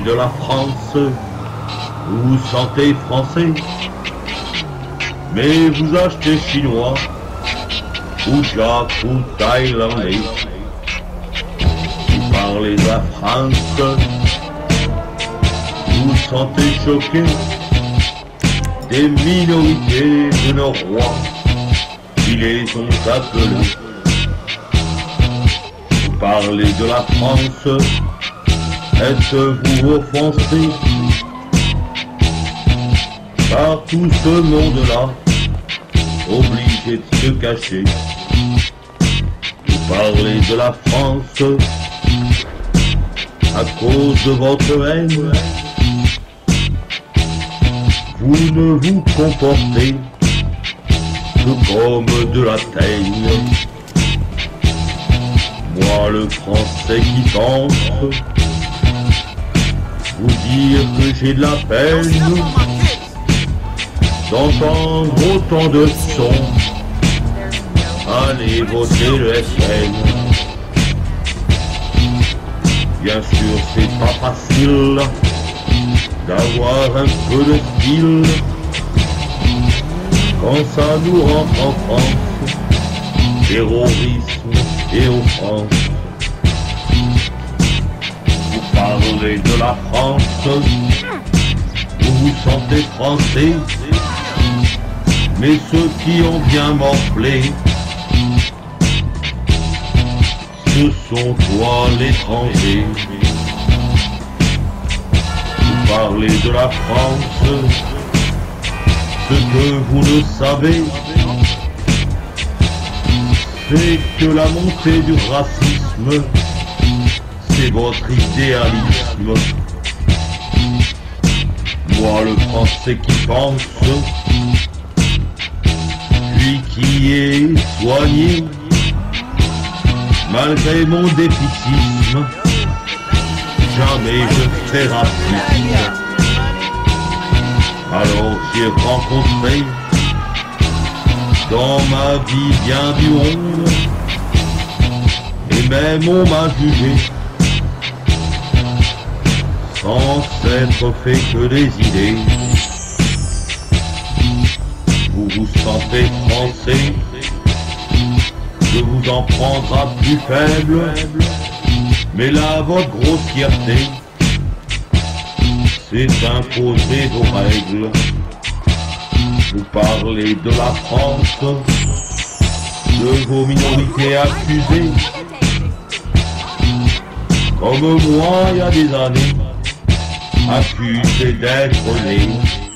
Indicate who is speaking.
Speaker 1: de la France, vous vous sentez français, mais vous achetez chinois, ou jap, ou thaïlandais. Vous parlez de la France, vous vous sentez choqué des minorités de nos rois qui les ont appelés. Vous parlez de la France, êtes-vous offensé par tout ce monde-là, obligé de se cacher? Vous parlez de la France à cause de votre haine. Vous ne vous comportez que comme de la teigne. Moi, le Français qui pense, vous dire que j'ai de la peine d'entendre autant de sons. Allez voter le FN. Bien sûr, c'est pas facile d'avoir un peu de style quand ça nous rentre en France. Terrorisme et offense. Vous parlez de la France, vous vous sentez français, mais ceux qui ont bien morflé, ce sont toi l'étranger. Vous parlez de la France, ce que vous ne savez, c'est que la montée du racisme, c'est votre idéalisme. Moi, le Français qui pense, puis qui est soigné, malgré mon déficit, jamais je serai raciste. Alors j'ai rencontré dans ma vie bien du monde, et même on m'a jugé, sans s'être fait que des idées. Vous vous sentez français, je vous en prendra plus faible, mais là votre grossièreté, c'est imposer vos règles. Vous parlez de la France, de vos minorités accusées, comme moi il y a des années, accusé d'être né.